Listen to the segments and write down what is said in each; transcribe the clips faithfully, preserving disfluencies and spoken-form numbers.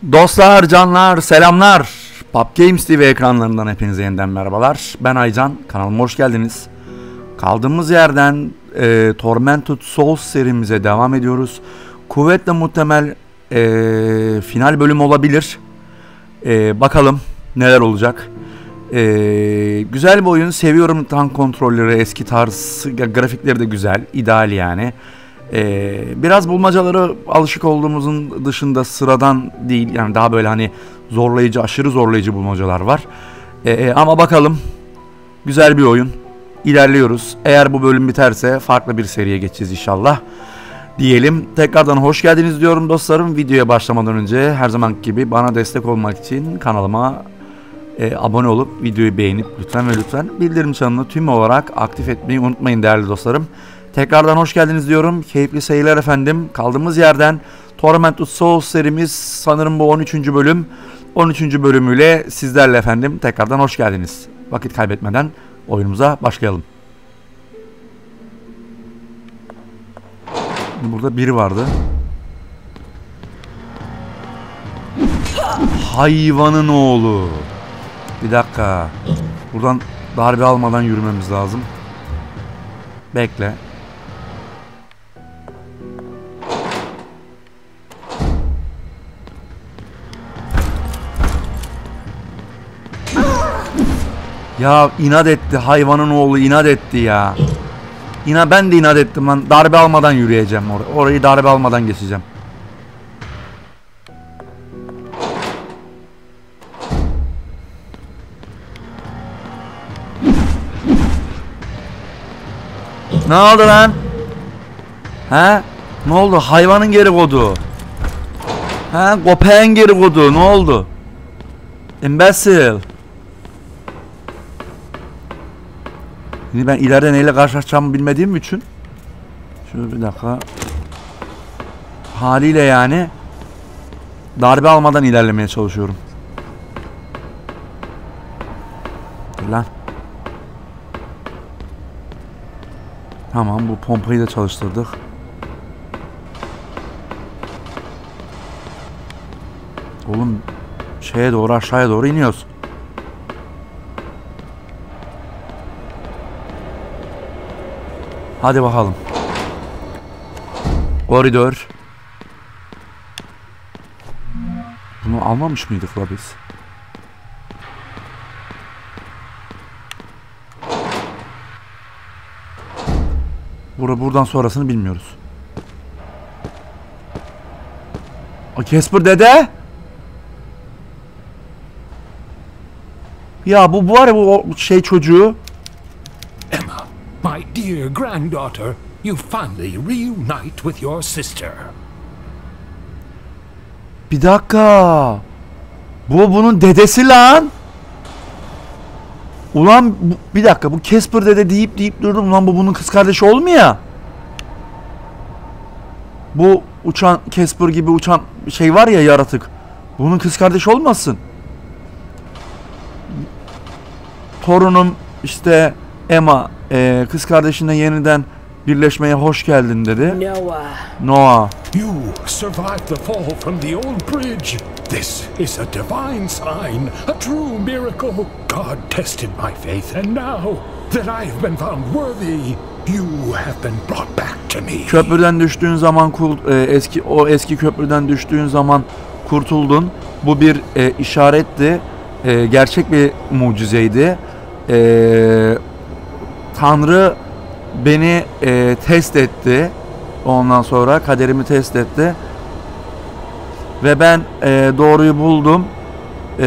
Dostlar, canlar, selamlar. Pub Games T V ekranlarından hepinize yeniden merhabalar. Ben Aycan, kanalıma hoş geldiniz. Kaldığımız yerden e, Tormented Souls serimize devam ediyoruz. Kuvvetle muhtemel e, final bölüm olabilir. E, bakalım neler olacak. E, güzel bir oyun, seviyorum tank kontrolleri, eski tarz, grafikleri de güzel, ideal yani. Ee, biraz bulmacaları alışık olduğumuzun dışında sıradan değil, yani daha böyle hani zorlayıcı, aşırı zorlayıcı bulmacalar var. Ee, ama bakalım, güzel bir oyun, ilerliyoruz. Eğer bu bölüm biterse farklı bir seriye geçeceğiz inşallah diyelim. Tekrardan hoş geldiniz diyorum dostlarım. Videoya başlamadan önce her zamanki gibi bana destek olmak için kanalıma e, abone olup videoyu beğenip lütfen ve lütfen bildirim çanını tüm olarak aktif etmeyi unutmayın değerli dostlarım. Tekrardan hoş geldiniz diyorum. Keyifli seyirler efendim. Kaldığımız yerden Tormented Souls serimiz sanırım bu on üçüncü bölüm. on üçüncü bölümüyle sizlerle efendim. Tekrardan hoş geldiniz. Vakit kaybetmeden oyunumuza başlayalım. Burada biri vardı. Hayvanın oğlu. Bir dakika. Buradan darbe almadan yürümemiz lazım. Bekle. Ya inat etti, hayvanın oğlu inat etti ya. İna ben de inat ettim lan. Darbe almadan yürüyeceğim orayı. Orayı darbe almadan geçeceğim. Ne oldu lan? He? Ne oldu? Hayvanın geri kodu. He? Köpeğin geri kodu. Ne oldu? Imbecile. Şimdi ben ileride neyle karşılaşacağımı bilmediğim için şöyle bir dakika, haliyle yani darbe almadan ilerlemeye çalışıyorum. Dur lan. Tamam, bu pompayı da çalıştırdık. Oğlum şeye doğru, aşağıya doğru iniyoruz. Hadi bakalım. Koridor. Bunu almamış mıydık la biz? Bura, buradan sonrasını bilmiyoruz. O Casper dede. Ya bu bu var ya, bu şey çocuğu. Emma, my dear granddaughter, you finally reunite with your sister. Bir dakika. Bu bunun dedesi lan. Ulan bu, bir dakika, bu Casper dede deyip deyip durdum lan, bu bunun kız kardeşi olmuyor. Bu uçan Casper gibi uçan şey var ya, yaratık. Bunun kız kardeşi olmasın. Torunum işte Emma e, kız kardeşine yeniden birleşmeye hoş geldin dedi. Noah. Noah. You survived the fall from the old bridge. This is a divine sign, a true miracle. God tested my faith, and now that I have been found worthy, you have been brought back to me. Köprüden düştüğün zaman kul, e, eski o eski köprüden düştüğün zaman kurtuldun. Bu bir e, işaretti. E, gerçek bir mucizeydi. E, Tanrı beni e, test etti. Ondan sonra kaderimi test etti. Ve ben e, doğruyu buldum. E,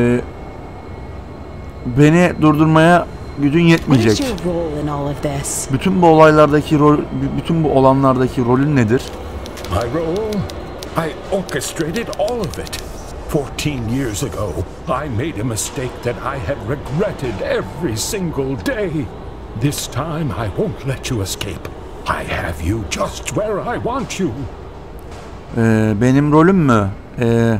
beni durdurmaya gücün yetmeyecek. Bütün bu olaylardaki rol, bütün bu olanlardaki rolün nedir? My role? I orchestrated all of it. Fourteen years ago, I made a mistake that I have regretted every single day. This time I won't let you escape. I have you just where I want you. Ee, benim rolüm mü? Ee,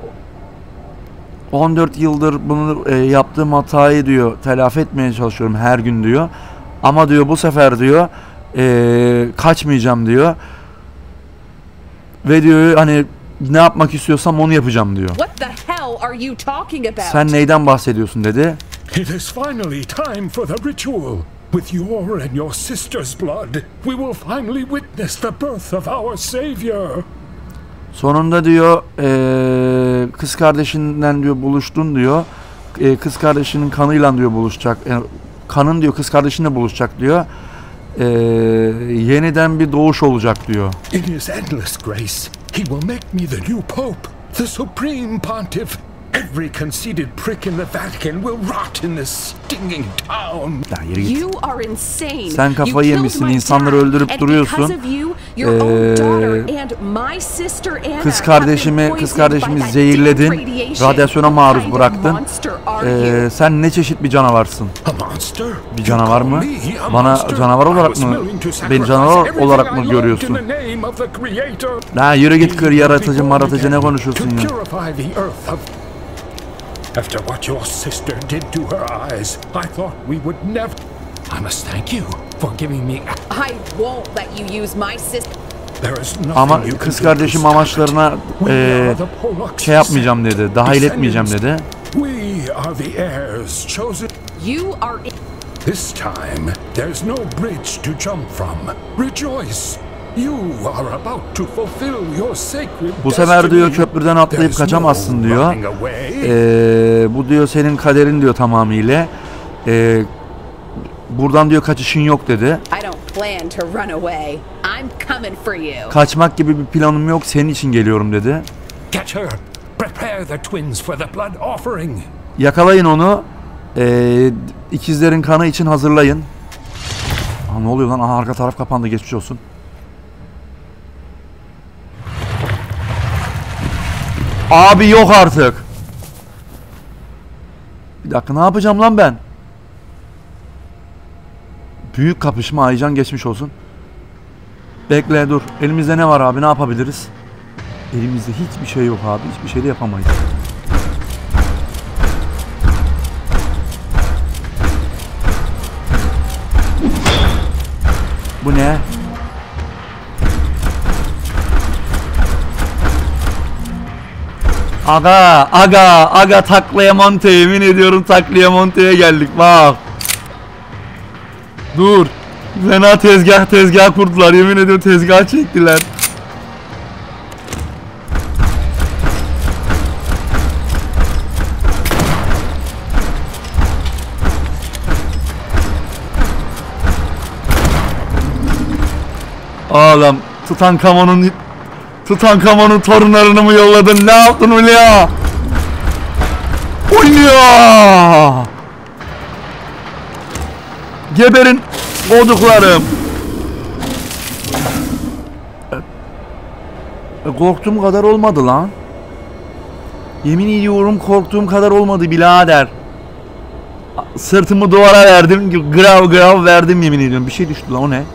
on dört yıldır bunu e, yaptığım hatayı diyor telafi etmeye çalışıyorum her gün diyor. Ama diyor bu sefer diyor e, kaçmayacağım diyor. Ve diyor hani ne yapmak istiyorsam onu yapacağım diyor. What the hell are you talking about? Sen neyden bahsediyorsun dedi. It is finally time for the ritual. With your and your sister's blood, we will finally witness the birth of our Savior. Sonunda diyor ee, kız kardeşinden diyor buluştun diyor. E, kız kardeşinin kanıyla diyor buluşacak. E, kanın diyor kız kardeşinle buluşacak diyor. E, yeniden bir doğuş olacak diyor. In his endless grace, he will make me the new pope, the supreme pontiff. Every conceited prick in the Vatican will rot in this stinging town. Ya yürü git. You are insane. Sen kafayı yemişsin, insanları öldürüp duruyorsun. Ee, kız kardeşimi, kız kardeşimi zehirledin, radyasyona maruz bıraktın. Ee, sen ne çeşit bir canavarsın? Bir canavar mı? Bana canavar olarak mı, beni canavar olarak mı görüyorsun? La yürü git kır, yaratıcı maratıcı ne konuşuyorsun ya? After what your sister did to her eyes, I thought we would never. I must thank you for giving me. I won't let you use my sister. There is nothing Ama you kız can do kardeşim to stop amaçlarına it. e, şey yapmayacağım dedi, dahil etmeyeceğim dedi. We are the heirs chosen. You are. This time, there's no bridge to jump from. Rejoice. You are about to fulfill your sacred. Bu sefer diyor köprüden atlayıp kaçamazsın diyor. Ee, bu diyor senin kaderin diyor tamamıyla. Ee, buradan diyor kaçışın yok dedi. Kaçmak gibi bir planım yok, senin için geliyorum dedi. Yakalayın onu. Ee, ikizlerin kanı için hazırlayın. Aa, ne oluyor lan? Aha, arka taraf kapandı, geçmiş olsun. Abi yok artık. Bir dakika, ne yapacağım lan ben? Büyük kapışma, Aycan geçmiş olsun. Bekle dur. Elimizde ne var abi, ne yapabiliriz? Elimizde hiçbir şey yok abi. Hiçbir şey de yapamayız. Bu ne? Aga, aga, aga taklaya monte, yemin ediyorum taklaya monteye geldik bak. Dur. Fena tezgah tezgah kurdular, yemin ediyorum tezgah çektiler. Oğlum Tutankamon'un Tutankamon'un torunlarını mı yolladın? Ne yaptın Hulya? Hulya! Geberin koduklarım. E, korktuğum kadar olmadı lan. Yemin ediyorum korktuğum kadar olmadı birader. Sırtımı duvara verdim, grav grav verdim yemin ediyorum. Bir şey düştü lan, o ne?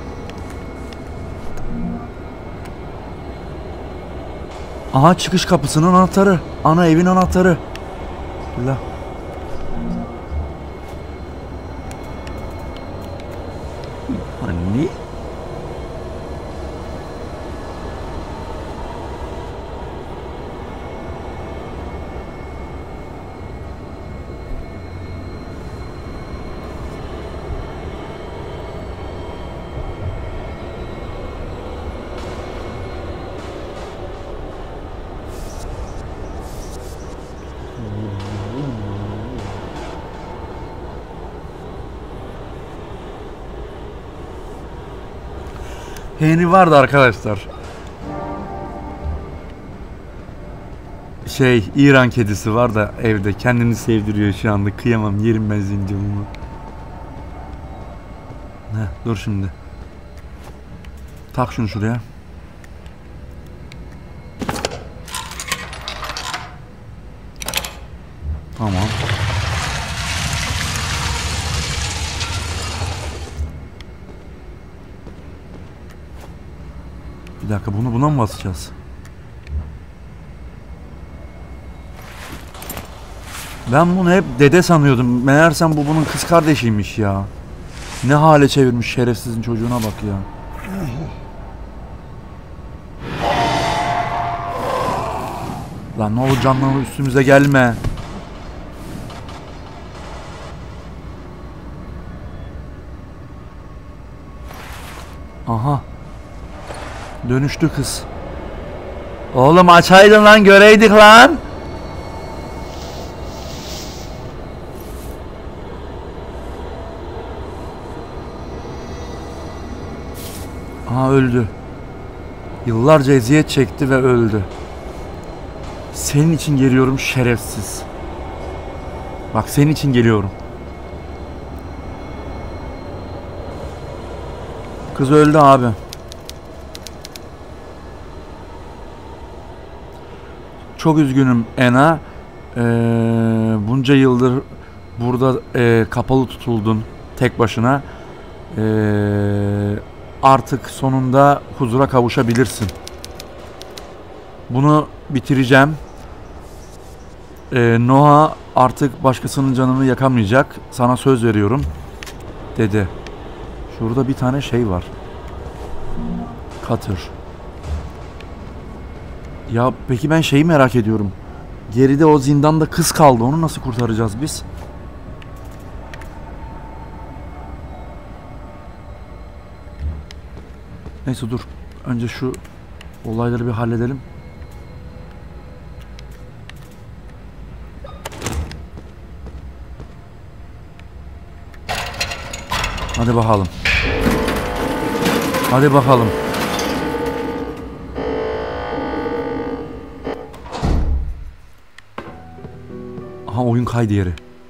Aha, çıkış kapısının anahtarı. Ana evin anahtarı. Allah. Anne. Henry vardı arkadaşlar. Şey, İran kedisi var da evde kendini sevdiriyor şu anda. Kıyamam, yerim ben zincirimi. Heh, dur şimdi. Tak şunu şuraya. Tamam. Bir dakika, bunu buna mı basacağız? Ben bunu hep dede sanıyordum. Meğersem bu bunun kız kardeşiymiş ya. Ne hale çevirmiş şerefsizin çocuğuna bak ya. Lan ne olur canlanma üstümüze gelme. Aha. Dönüştü kız. Oğlum açaydın lan, göreydik lan. Aha öldü. Yıllarca eziyet çekti ve öldü. Senin için geliyorum şerefsiz. Bak senin için geliyorum. Kız öldü abi. Çok üzgünüm Ena. Ee, bunca yıldır burada e, kapalı tutuldun tek başına. Ee, artık sonunda huzura kavuşabilirsin. Bunu bitireceğim. Ee, Noah artık başkasının canını yakamayacak. Sana söz veriyorum dedi. Şurada bir tane şey var. Cutter. Ya peki ben şeyi merak ediyorum. Geride o zindanda kız kaldı. Onu nasıl kurtaracağız biz? Neyse dur. Önce şu olayları bir halledelim. Hadi bakalım. Hadi bakalım. Aha oyun kaydı yeri.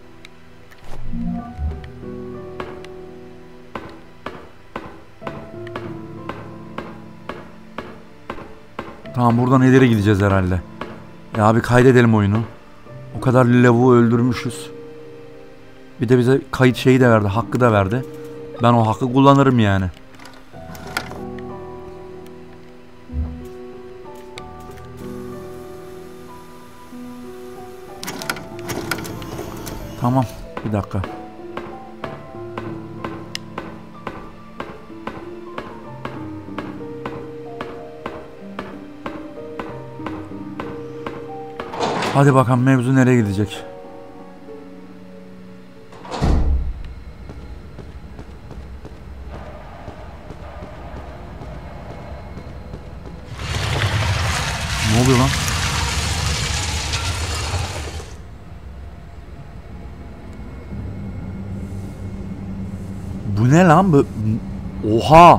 Tamam buradan ileri gideceğiz herhalde. Ya abi kaydedelim oyunu. O kadar lavuğu öldürmüşüz. Bir de bize kayıt şeyi de verdi. Hakkı da verdi. Ben o hakkı kullanırım yani. Tamam. Bir dakika. Hadi bakalım mevzu nereye gidecek? Ne oluyor lan? Bu ne lan bu? Oha!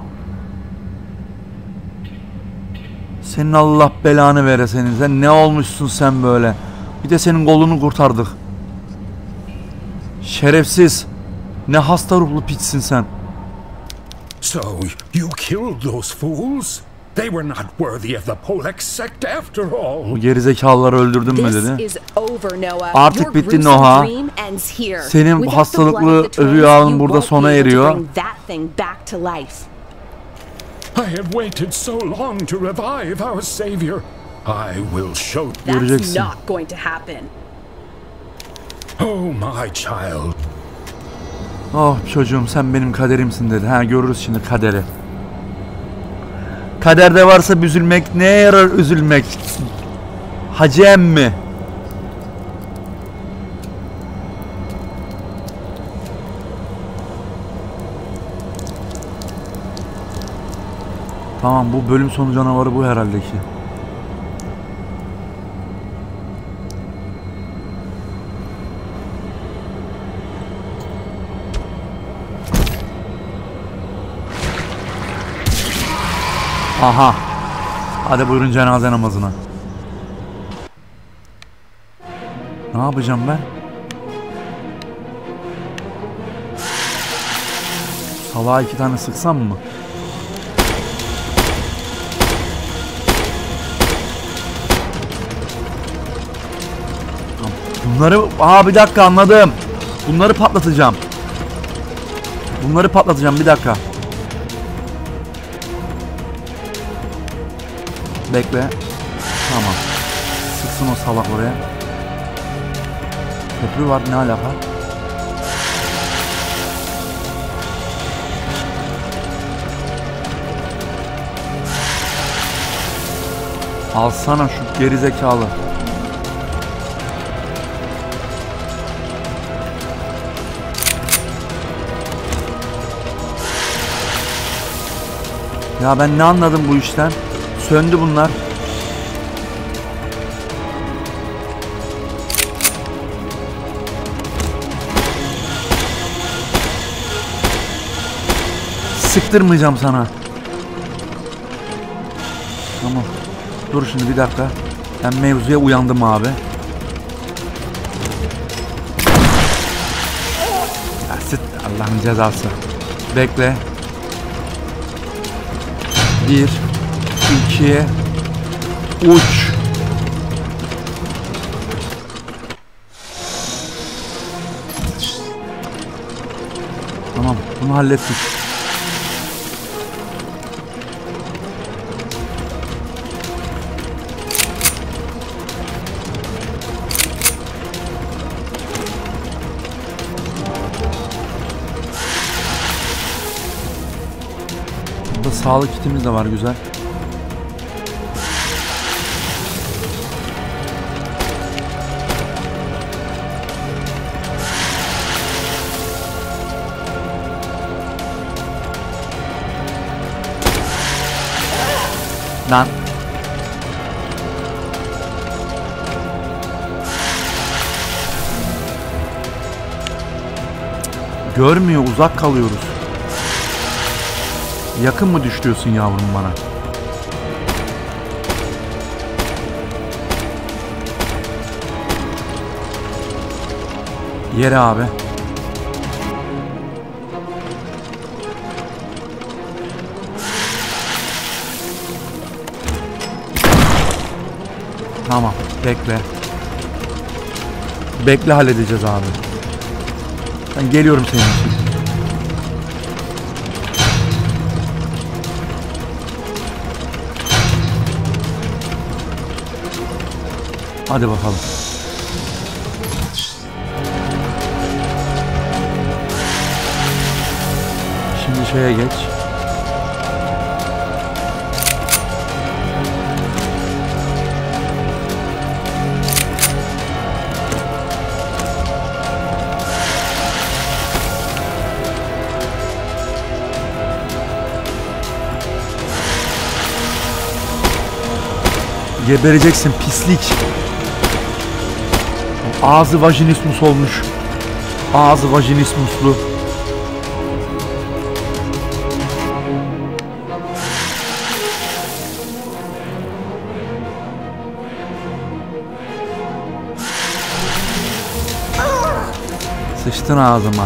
Senin Allah belanı vere senin. Sen ne olmuşsun sen böyle? Bir de senin kolunu kurtardık. Şerefsiz. Ne hasta ruhlu piçsin sen. So, you killed those fools? They were not worthy of the Polex sect after all. Bu gerizekalıları öldürdün mü dedi. This is over, Noah. Artık Your bitti gruesome Noah. dream ends here. Senin Without the hastalıklı blood of the twins, rüyan you burada won't sona be able to eriyor. bring that thing back to life. I have waited so long to revive our savior. I will show. That's Göreceksin. not going to happen. Oh my child. Oh çocuğum sen benim kaderimsin dedi. Ha görürüz şimdi kaderi. Kaderde varsa üzülmek neye yarar üzülmek? Hacı emmi. Tamam bu bölüm sonu canavarı bu herhalde ki. Aha. Hadi buyurun cenaze namazına. Ne yapacağım ben? Salağa iki tane sıksam mı? Bunları... Aa bir dakika anladım. Bunları patlatacağım. Bunları patlatacağım bir dakika. Bekle. Tamam. Sıksın o salak oraya. Köprü var ne alaka? Alsana şu gerizekalı. Ya ben ne anladım bu işten? Söndü bunlar. Sıktırmayacağım sana. Tamam. Dur şimdi bir dakika. Ben mevzuya uyandım abi. Ya sıt Allah'ın cezası. Bekle. Bir, iki, uç. Tamam, bunu hallettik. Burada sağlık kitimiz de var, güzel. Lan. Görmüyor, uzak kalıyoruz. Yakın mı düşüyorsun yavrum bana? Yere abi. Tamam, bekle. Bekle, halledeceğiz abi. Ben geliyorum senin için. Hadi bakalım. Şimdi şeye geç. Gebereceksin pislik. Ağzı vajinismus olmuş. Ağzı vajinismuslu. Sıçtın ağzıma.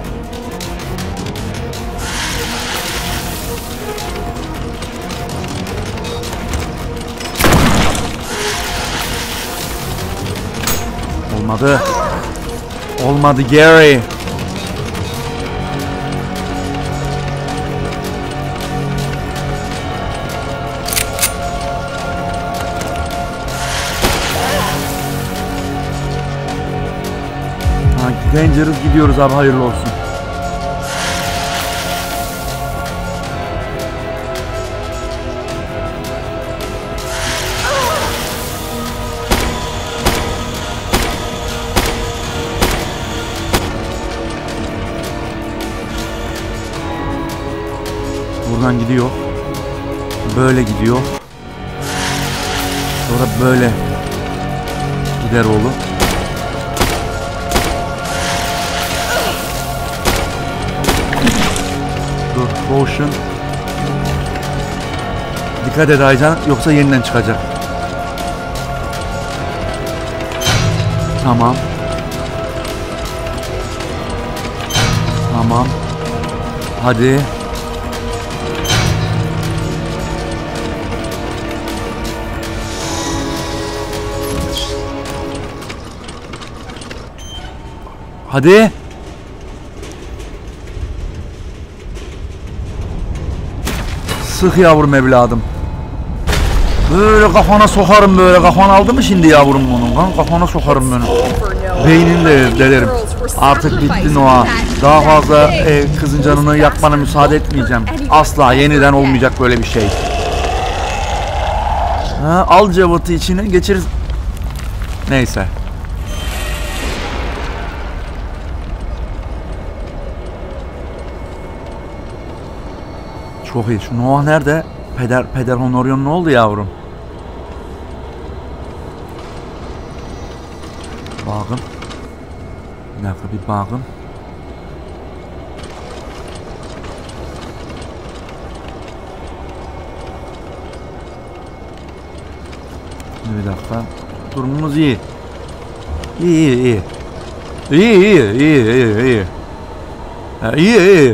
Olmadı. Olmadı Gary. Ha, Dangerous gidiyoruz abi, hayırlı olsun. Buradan gidiyor. Böyle gidiyor. Sonra böyle gider oğlum. Dur, potion. Dikkat et Aycan, yoksa yeniden çıkacak. Tamam. Tamam. Hadi. Hadi. Sık yavrum evladım. Böyle kafana sokarım, böyle kafana aldı mı şimdi yavrum bunu? Kan kafana sokarım bunu. Beynini de delerim. Artık bitti Noah. Daha fazla e, kızın canını yakmana müsaade etmeyeceğim. Asla yeniden olmayacak böyle bir şey. Ha, al cıvıtı içine geçir. Neyse. Çok iyi. Şu Noah nerede? Peder, Peder Honorion ne oldu yavrum? Bağım. Bir dakika bir bağım. Bir dakika. Durumumuz iyi. İyi iyi iyi. İyi iyi iyi iyi iyi. Ya, iyi iyi.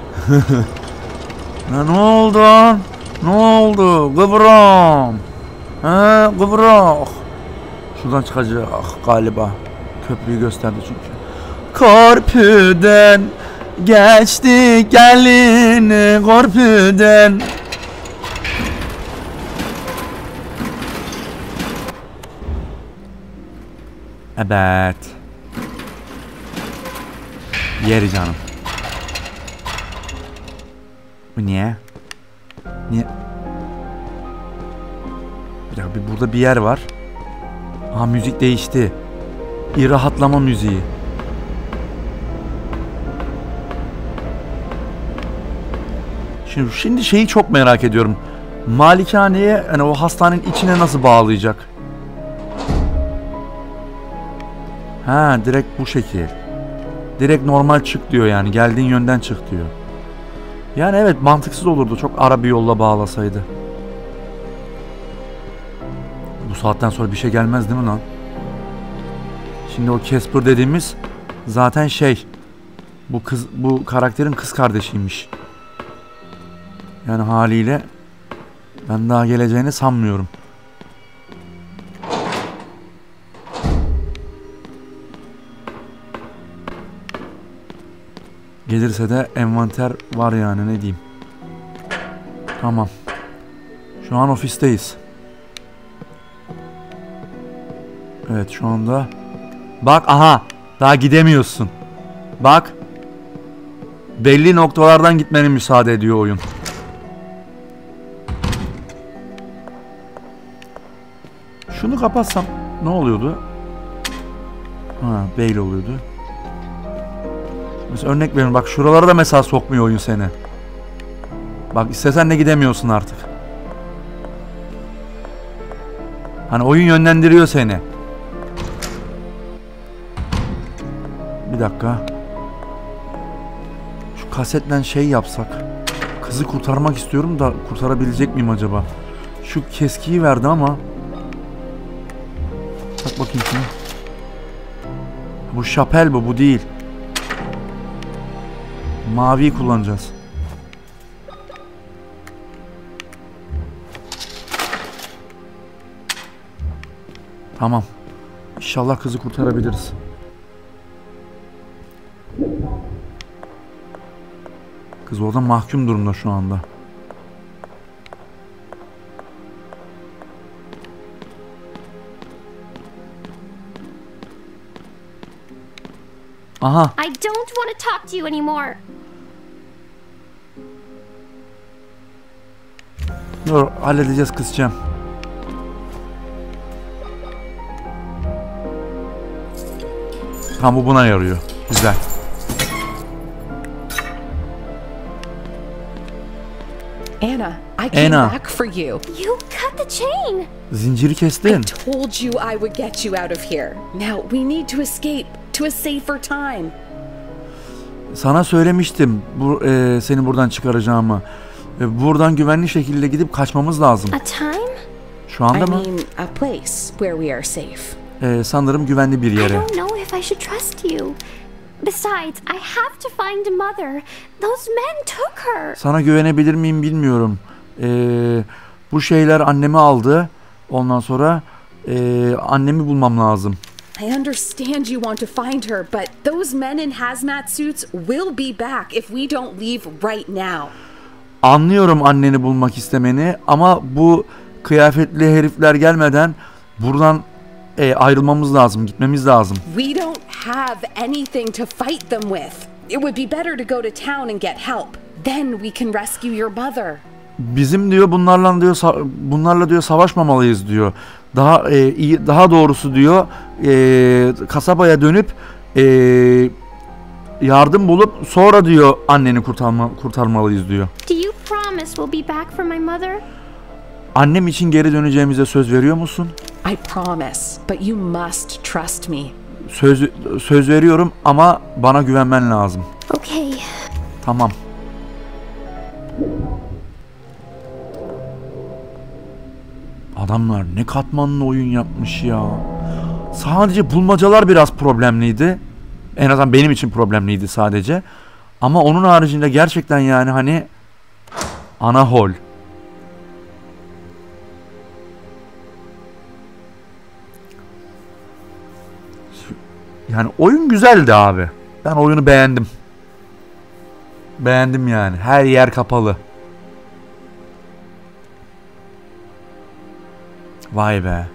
Ya, ne oldu? Ne oldu? Kıvram. Ha, kıvrak. Şuradan çıkacak galiba. Köprüyü gösterdi çünkü. Korpüden geçti gelin korpüden. Evet. Yeri canım. Bu niye? Niye? Bir dakika, bir burada bir yer var. Aha, müzik değişti. Bir rahatlama müziği. Şimdi, şimdi şeyi çok merak ediyorum. Malikaneye, hani o hastanenin içine nasıl bağlayacak? Ha, direkt bu şekil. Direkt normal çık diyor yani. Geldiğin yönden çık diyor. Yani evet, mantıksız olurdu. Çok ara bir yolla bağlasaydı. Bu saatten sonra bir şey gelmez değil mi lan? Şimdi o Casper dediğimiz zaten şey, bu kız, bu karakterin kız kardeşiymiş. Yani haliyle ben daha geleceğini sanmıyorum. Gelirse de envanter var yani, ne diyeyim. Tamam. Şu an ofisteyiz. Evet, şu anda. Bak aha, daha gidemiyorsun. Bak. Belli noktalardan gitmene müsaade ediyor oyun. Şunu kapatsam ne oluyordu? Ha, böyle oluyordu. Mesela örnek verin, bak şuralara da mesela sokmuyor oyun seni. Bak istesen de gidemiyorsun artık. Hani oyun yönlendiriyor seni. Bir dakika. Şu kasetle şey yapsak. Kızı kurtarmak istiyorum da kurtarabilecek miyim acaba? Şu keskiyi verdi ama. Bak bakayım şunu. Bu şapel bu, bu değil. Maviyi kullanacağız. Tamam. İnşallah kızı kurtarabiliriz. Kız orada mahkum durumda şu anda. Aha. I don't want to talk to you anymore. Dur, halledeceğiz kızcağım. Tam bu buna yarıyor. Güzel. Anna, I came Anna. back for you. You cut the chain. Zinciri I kestin. told you I would get you out of here. Now we need to escape to a safer time. Sana söylemiştim bu e, seni buradan çıkaracağımı. E, buradan güvenli şekilde gidip kaçmamız lazım. A time? Şu anda I mı? mean, a place where we are safe. E, sanırım güvenli bir I yere. don't know if I should trust you. Besides, I have to find a mother. Those men took her. Sana güvenebilir miyim bilmiyorum. E, bu şeyler annemi aldı. Ondan sonra e, annemi bulmam lazım. I understand you want to find her, but those men in hazmat suits will be back if we don't leave right now. Anlıyorum anneni bulmak istemeni ama bu kıyafetli herifler gelmeden buradan e, ayrılmamız lazım, gitmemiz lazım. We don't have anything to fight them with. It would be better to go to town and get help. Then we can rescue your mother. Bizim diyor bunlarla diyor sa- bunlarla diyor savaşmamalıyız diyor. Daha e, iyi, daha doğrusu diyor e, kasabaya dönüp e, yardım bulup sonra diyor anneni kurtarma, kurtarmalıyız diyor. Do you promise we'll be back for my mother? Annem için geri döneceğimize söz veriyor musun? I promise, but you must trust me. Söz söz veriyorum ama bana güvenmen lazım. Okay. Tamam. Adamlar ne katmanlı oyun yapmış ya. Sadece bulmacalar biraz problemliydi. En azından benim için problemliydi sadece. Ama onun haricinde gerçekten yani hani ana hol. Yani oyun güzeldi abi. Ben oyunu beğendim. Beğendim yani. Her yer kapalı. Vay be.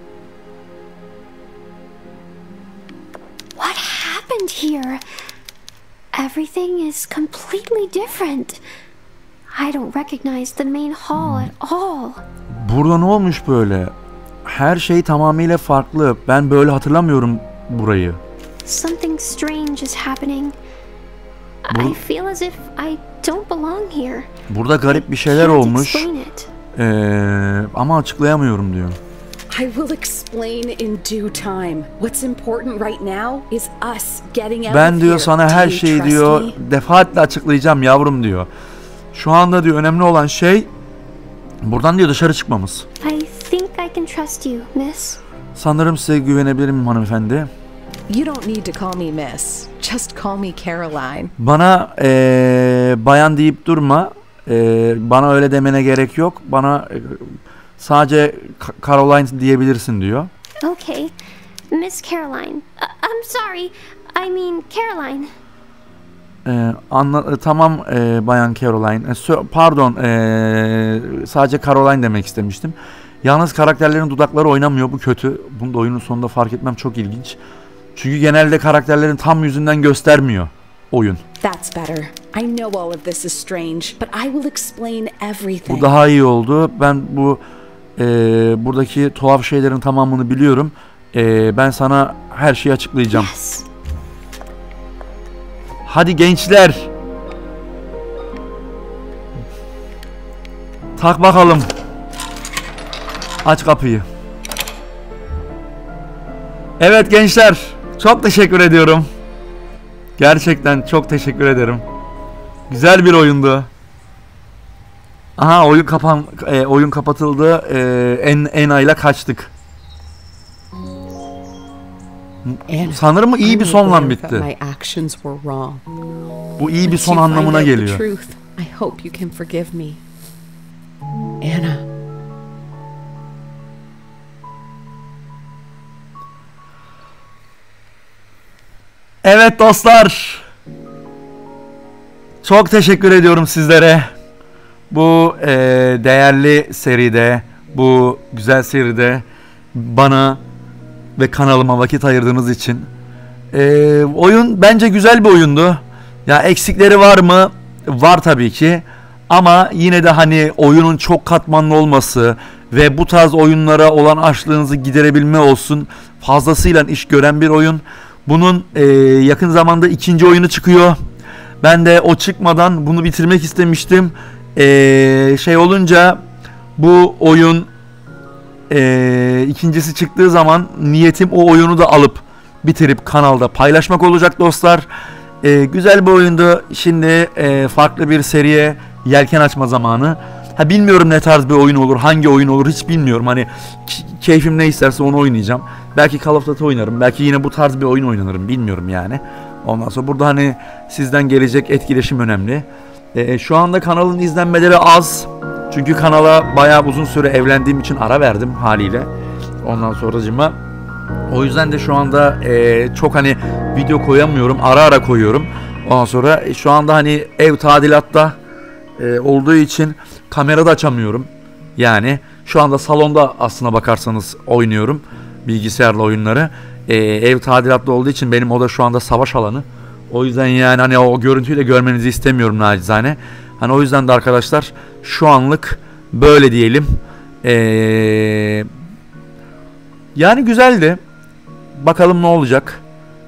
What happened here? Everything is completely different. I don't recognize the main hall at all. Burada ne olmuş böyle? Her şey tamamıyla farklı. Ben böyle hatırlamıyorum burayı. Something strange is happening. Bu- I feel as if I don't belong here. Burada garip bir şeyler Can't olmuş. explain it. Ee, ama açıklayamıyorum diyor. I will explain in due time. What's important right now is us getting out Ben of diyor here. sana Do her you şeyi trust diyor me? defaatle açıklayacağım yavrum diyor. Şu anda diyor önemli olan şey buradan diyor dışarı çıkmamız. I think I can trust you, miss. Sanırım size güvenebilirim hanımefendi. You don't need to call me miss. Just call me Caroline. Bana ee, bayan deyip durma. Ee, bana öyle demene gerek yok. Bana ee, sadece Ka- Caroline diyebilirsin diyor. Okay. Miss Caroline. Uh, I'm sorry. I mean Caroline. Ee, anla, tamam ee, bayan Caroline. Ee, sö- pardon ee, sadece Caroline demek istemiştim. Yalnız karakterlerin dudakları oynamıyor. Bu kötü. Bunu da oyunun sonunda fark etmem çok ilginç. Çünkü genelde karakterlerin tam yüzünden göstermiyor oyun. That's better. I know all of this is strange, but I will explain everything. Bu daha iyi oldu. Ben bu ee, buradaki tuhaf şeylerin tamamını biliyorum. Ee, ben sana her şeyi açıklayacağım. Yes. Hadi gençler. Tak bakalım. Aç kapıyı. Evet gençler. Çok teşekkür ediyorum. Gerçekten çok teşekkür ederim. Güzel bir oyundu. Aha oyun kapan e, oyun kapatıldı. E, en Ena ile kaçtık. Anna, Sanırım iyi bir I'm sonla aware that bitti. my actions were wrong. Bu iyi bir Once son you find anlamına out the geliyor. truth, I hope you can forgive me. Anna. Evet dostlar. Çok teşekkür ediyorum sizlere. Bu e, değerli seride, bu güzel seride bana ve kanalıma vakit ayırdığınız için. E, oyun bence güzel bir oyundu. Ya eksikleri var mı? Var tabii ki. Ama yine de hani oyunun çok katmanlı olması ve bu tarz oyunlara olan açlığınızı giderebilme olsun. Fazlasıyla iş gören bir oyun. Bunun e, yakın zamanda ikinci oyunu çıkıyor. Ben de o çıkmadan bunu bitirmek istemiştim. E, şey olunca bu oyun e, ikincisi çıktığı zaman niyetim o oyunu da alıp bitirip kanalda paylaşmak olacak dostlar. E, güzel bir oyundu. Şimdi e, farklı bir seriye yelken açma zamanı. Ha bilmiyorum ne tarz bir oyun olur, hangi oyun olur hiç bilmiyorum. Hani keyfim ne isterse onu oynayacağım. Belki Call of Duty oynarım. Belki yine bu tarz bir oyun oynanırım. Bilmiyorum yani. Ondan sonra burada hani sizden gelecek etkileşim önemli. Ee, şu anda kanalın izlenmeleri az. Çünkü kanala bayağı uzun süre evlendiğim için ara verdim haliyle. Ondan sonracıma. O yüzden de şu anda e, çok hani video koyamıyorum. Ara ara koyuyorum. Ondan sonra e, şu anda hani ev tadilatta e, olduğu için kamera da açamıyorum. Yani şu anda salonda aslına bakarsanız oynuyorum bilgisayarla oyunları. Ee, ev tadilatlı olduğu için benim oda şu anda savaş alanı. O yüzden yani hani o görüntüyü de görmenizi istemiyorum nacizane. Hani o yüzden de arkadaşlar şu anlık böyle diyelim. Ee, yani güzeldi. Bakalım ne olacak.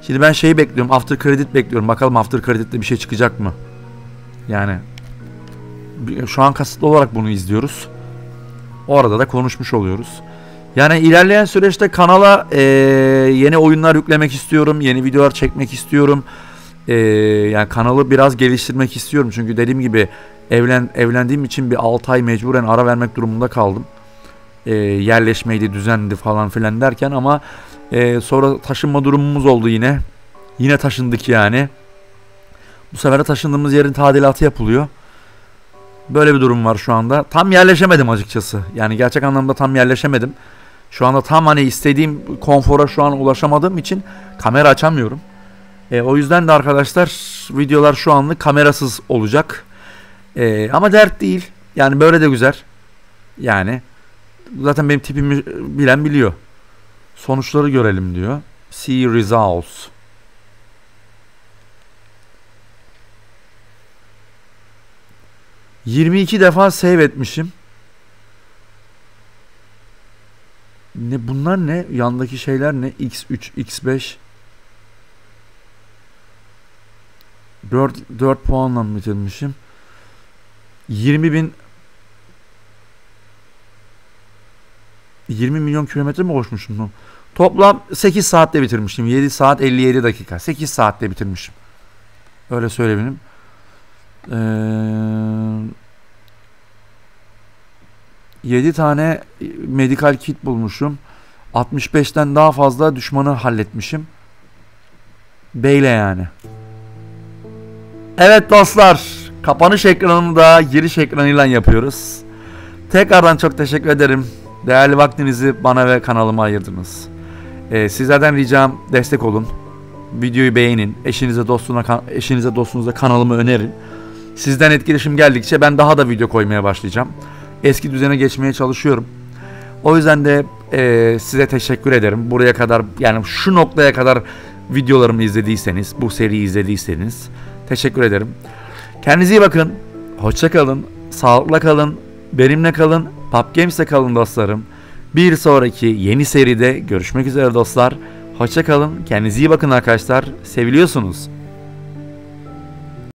Şimdi ben şeyi bekliyorum. After Credit bekliyorum. Bakalım After Credit'te bir şey çıkacak mı? Yani şu an kasıtlı olarak bunu izliyoruz. Orada da konuşmuş oluyoruz. Yani ilerleyen süreçte kanala e, yeni oyunlar yüklemek istiyorum. Yeni videolar çekmek istiyorum. E, yani kanalı biraz geliştirmek istiyorum. Çünkü dediğim gibi evlen evlendiğim için bir altı ay mecburen ara vermek durumunda kaldım. E, yerleşmeydi, düzendi falan filan derken ama e, sonra taşınma durumumuz oldu yine. Yine taşındık yani. Bu sefer de taşındığımız yerin tadilatı yapılıyor. Böyle bir durum var şu anda. Tam yerleşemedim açıkçası. Yani gerçek anlamda tam yerleşemedim. Şu anda tam hani istediğim konfora şu an ulaşamadığım için kamera açamıyorum. E, o yüzden de arkadaşlar videolar şu anlık kamerasız olacak. E, ama dert değil. Yani böyle de güzel. Yani zaten benim tipimi bilen biliyor. Sonuçları görelim diyor. See results. yirmi iki defa save etmişim. Ne bunlar ne? Yandaki şeyler ne? X üç, X beş. dört, dört puanla bitirmişim. yirmi bin yirmi milyon kilometre mi koşmuşum? Toplam sekiz saatte bitirmişim. yedi saat elli yedi dakika. sekiz saatte bitirmişim. Öyle söyleyebilirim. Ee, yedi tane medikal kit bulmuşum. altmış beşten daha fazla düşmanı halletmişim. Beyle yani. Evet dostlar, kapanış ekranını da giriş ekranıyla yapıyoruz. Tekrardan çok teşekkür ederim. Değerli vaktinizi bana ve kanalıma ayırdınız. Ee, sizlerden ricam destek olun. Videoyu beğenin. Eşinize, dostuna, eşinize, dostunuza kanalımı önerin. Sizden etkileşim geldikçe ben daha da video koymaya başlayacağım. Eski düzene geçmeye çalışıyorum. O yüzden de e, size teşekkür ederim. Buraya kadar, yani şu noktaya kadar videolarımı izlediyseniz, bu seriyi izlediyseniz teşekkür ederim. Kendinize iyi bakın. Hoşça kalın. Sağlıkla kalın. Benimle kalın. PubGames'te kalın dostlarım. Bir sonraki yeni seride görüşmek üzere dostlar. Hoşça kalın. Kendinize iyi bakın arkadaşlar. Seviliyorsunuz.